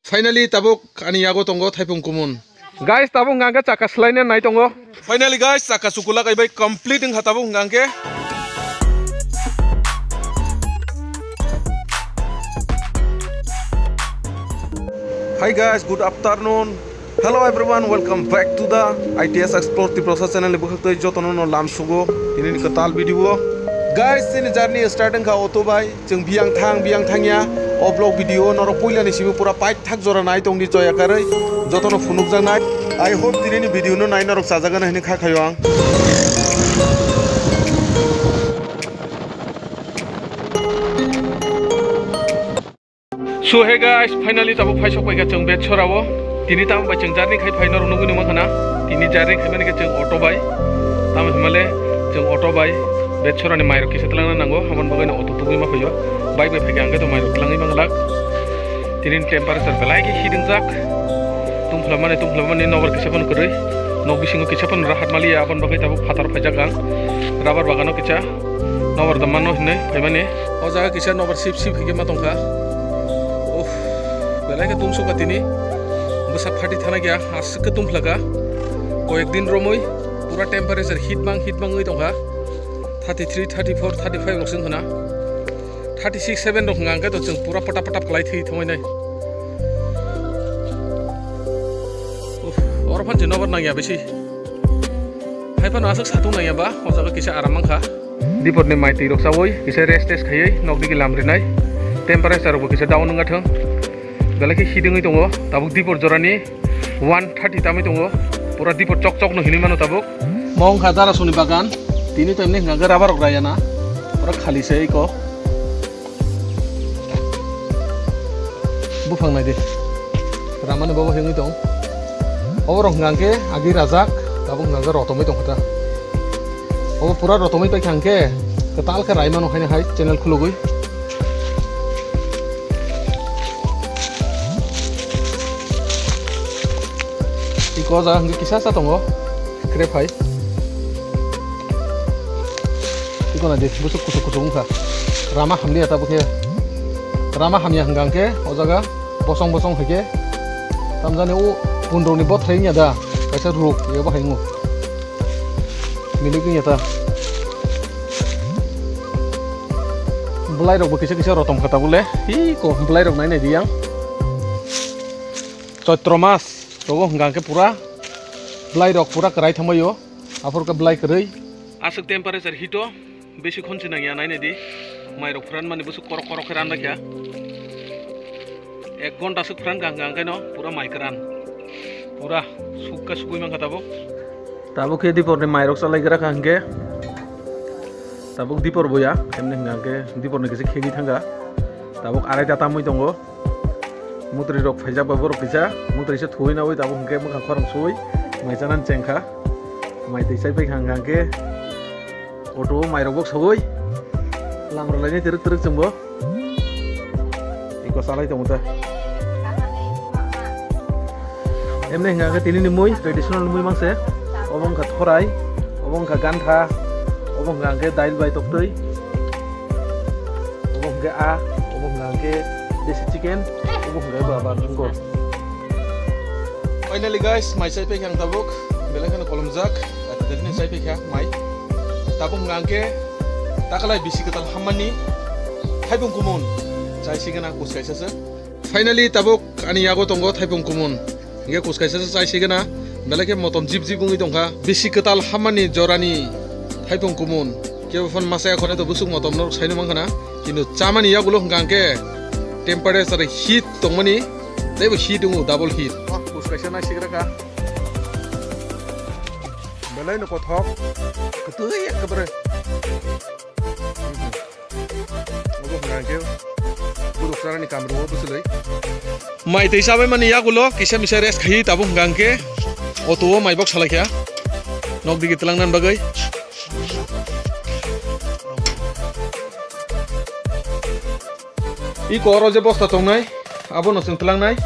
Finally tabuk ani yago tongo thaipung kumun. Guys tabuk ngangke chaka selainnya nai tongo. Finally guys chaka sukula kai bai complete ing tabuk ngangke. Hi guys, good afternoon. Hello everyone, welcome back to the ITS EXPLORE TIPRASA channel. Lebuk tu jotono no lam sugo. Ini ketal video. Guys, ini journey starting ka auto bai. Jeng biang thang ya. Vlog video noro puila ni sibu pura pait thak jora nai tong di joya karai. Jotono funuk jang nai. I hope ini video no nai norok sajaga na hini kha khayang. So hey guys, finally tabu phai sok bai ka jeng bet chorawo. Tini tamu bai jeng journey khai phai norok nugu ni ma khana. Tini journey khai mane ka jeng auto bai. Tamu himale jeng auto bai. Bet chora ni mairo kisa telang nango haman bagai na auto tugi ma phayo. Bike bai phai angge to mairo telangi bangalak. Tinin temperature belai ki hiding jak. Tungflamane nobar kisa pon kuroi. Nog bisingo kisa pon rahat malia apon bagai tabu phatar phai jagang. Rabar bagano kisa. Nobar damano hine phai mane. O jaga kisa nobar sip hige ma tongkha. Belai ka tungsu ka tini. Busak phati thana kya as ke tungflaga. Ko ek din romoi pura temperature heat bang oi tongkha. 33, 34, 35 rok sing hona 36, 7 rok ngangka to jeng pura patap kalai thi thomai nai or phan jenobar nang ya besi hai pan asak satung nang ya ba ojaga kisa aram mangkha dipot ni mai ti rok sawoi kisa rest khayai nokdi ki lamri nai temperature rok kisa down nga thang belaki hiding oi tongo tabuk dipot jorani 130 tamai tongo pura dipot chok no hini mano tabuk mong khadara suni bagan Tini tu ini ngagar apa rok raya na, orang khali sih ko, bufang nai deh, raman bawa hengi dong, orang ngangke agi razak, tabung ngagar rotomai dong kita, pura rotomai tu ngangke, ketal ke raya mana hai channel khulugui, iko za ngki kisah sa tongo, krep hai. Iko na deh busuk kusuk Rama hamli ata bukhe Rama hamya hanggang ke ojaga bosong hege tamjane o pundro ni bot thainya da kaisa ruk ye ba haingu miliki nyata blai rok kisa rotom kata bule hi ko blai rok nai diang Chotromas rogo hanggang ke pura blai rok pura kerai thamayo apor ka blai kerai asuk temperature hito besi khonsi nang ya nai di mairok fran mane busuk korok keran dak ya 1 gonta suk fran gang no pura maikeran pura sukka sukui mang katabok tabuk ke dipor ne mairok salai gara kangge tabuk dipor boya emne ngangke dipor ne kese khegi thanga tabuk arai data moi tongo mutri rok phaija babor kisa mutri se thui na oi tabuk ngke mukha khorang sui maijanan chengkha mai teisai pai hangangke auto mairok box hoi lamro lainnya teruk sembo iko salai tong ta emne nga ka tini ni mui traditional mui mangse obong ka thorai obong ka gantha obong nga ke dail bai toktoi obong ke a obong nga ke desi chicken obong ga baba tungko finally guys mai sai pe yang tabuk belakan kolom jak at dadne sai pe kha mai tabung ngangke takalai bisi ketal hamani thaipung kumun chai sigana kuskaisa se finally tabuk ani yago tongo thaipung kumun nge kuskaisa se chai sigana belake motom jib bungi tongkha bisi ketal hamani jorani thaipung kumun kebon masaya khone to busuk motom nok sainu mangkhana kintu chamani yagulo ngangke temperature heat tongmani debo heat dungu double heat kuskaisa na sigra ka belai no kothok ketui kebre ogo ngangke buruk sarani kamro tu selai mai tei sabai mani yagulo kisa misa res khai tabu ngangke auto mai box salakya nok digi telangnan bagai I koro je bosta tongnai abo no sing telangnai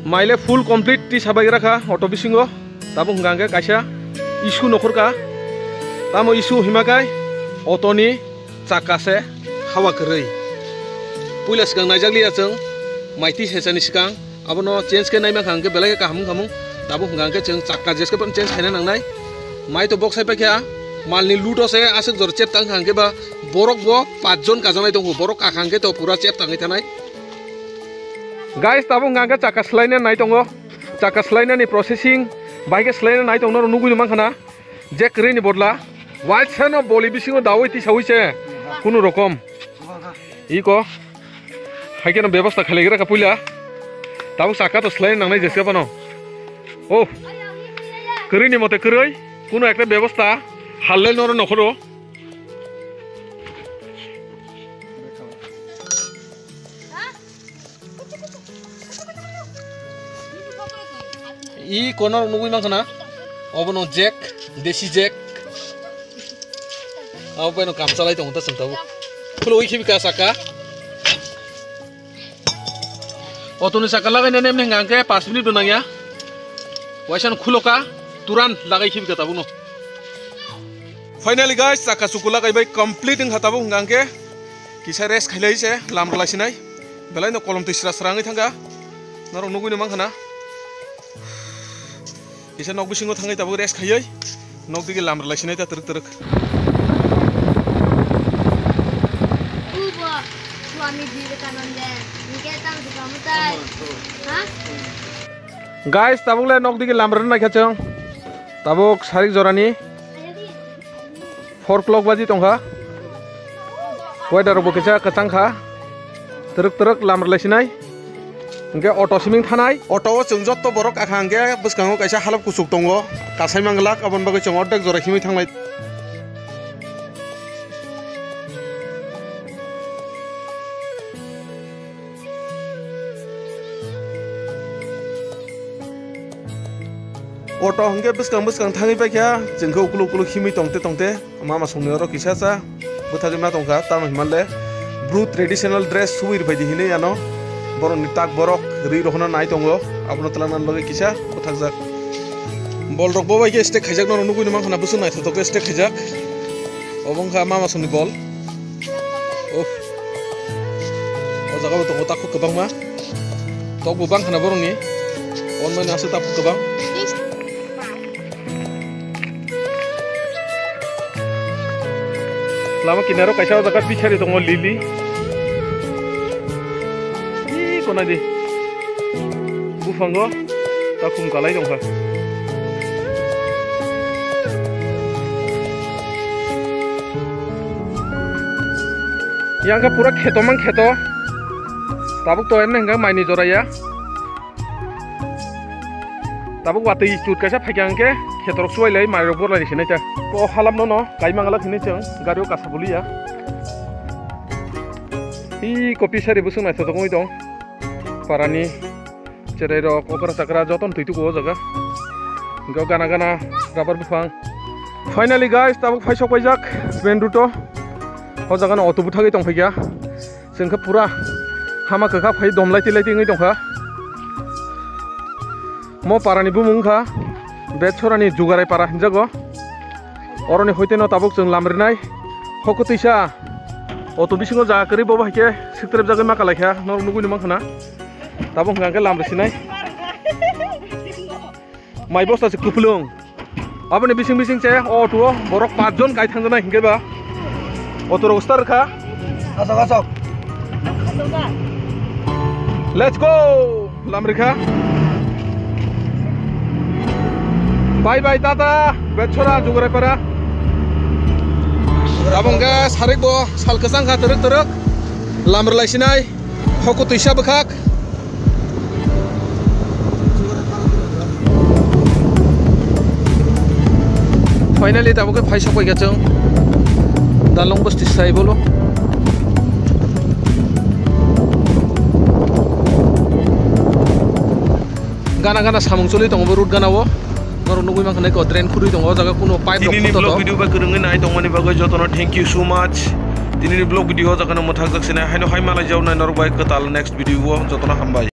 maile full complete ti sabai rakha auto bisingo tabung hingangke kaisa isu nokhor ka tamo isu himakai auto ni chaka se hawa kuroi puila sikang naijak liya chung maiti hesani sikang abono change ke naima khangke belai ka hamung hamung tabung hingangke chung chaka jeske pon change khaina nangnai mai to box sai pa kya malni luto se asuk jor chep tang khangke ba borok bo 5 jon kajanai dong borok akhangke to pura chep tangai thanai guys tabung hingangke chaka slaina nai tongo chaka slaina ni processing bike slaina nai tongno nugui mangkhana je kri ni bodla white sano boli bisingo dawai ti sawise kuno rokom iko haikeno ব্যবস্থা খালেগরা ka puila tabung chaka to slaina nangnai jeske pano oh kri ni mote kuroi kuno ekta ব্যবস্থা halle noro nokhoro I kono nugui mangkhana obono jack desi jack abeno kam chalai tong ta sangtabu khuloi khibika saka otoni saka lagai nem hengangke 5 minute donangya waisan khuloka turan lagai khibika tabu no finally guys saka sukula kai bai complete ing hatabu hengangke kisa rest khailai se lamrla sinai belai no kolom tisra srangai thanga naro nugui no mangkhana kisa nok bisingo thangai tabu rest khayai nok digi lamrla sinai ta teruk teruk guys tabuk le nok digi lamran na khachang tabuk sarik jorani 4 o'clock baji tongkha weather bo kisa kachangkha teruk teruk lamrla sinai engke auto siming thanai auto chung jotto borok akhangke buskango kaisa halap kusuk tongo kasai manglak abon bagai chung ordek jora himi thangnai auto hingke buskang thangai pa kya jengko ukulu ukulu himi tongte mama songni oro kisa cha buthagi ma tongkha tam himalle blue traditional dress suir baidi hine ano borok ni tak borok ri rohna nai tongo abono tlanan loge kisa buthakjak bol rok bo baike stake khaijak no nugui mang khana busu nai thotok stake khaijak wngkha mama songni bol oh o jaga bo tongo takku kobang ma tok bo bang khana borok ni on mane asu takku kobang lama kinaro kaisa jaga bichari tongo lili kona di bufango takum kalai dongkha yang ka pura kheto mang kheto tabuk to emne hingga maini joraya tabuk watei chut kaisa phakyang ke khetorok suai lai mairok bor lai sinai ta ko halam no kai mangala khini chang gario kasabulia I kopi sari busung nai thotong dong parani cerai rok okra sakra joton tuitu ko jaga go gana gana rabar bufang finally guys tabuk phaisok paijak main route ho jaga na auto buthagi tong phaiya jengkha pura hama kakha phai domlai tilai tingai tongkha mo parani bumungkha betchorani jugarai para hinjago oroni hoiteno tabuk jeng lamrinai hokutisa auto bisingo jaga kari bobo haike sitrep jaga ma kalakha nor nugui mang khana tabung hingangke lamri sinai mai bosta se kupulung aboni bising che auto borok 5 jon kai thangjana hingke ba auto ro star kha asok let's go lamri kha bye bye tata betchora jugarai para tabung ga sarik bo sal kesang kha teruk lamri lai sinai hoko tuisa bekhak finally tabuk ke phaisok pai gachong dalong bosti sai bolo gana samung choli tongo root gana wo nor nugui mang khanai ko drain khuri tongo jaga kuno pipe rok photo to video ba kurungai nai tongmani bagai jotono thank you so much dinini blog video jaga no mothak jaksina haino haimala jauna nor bai katal next video wo jotono hambai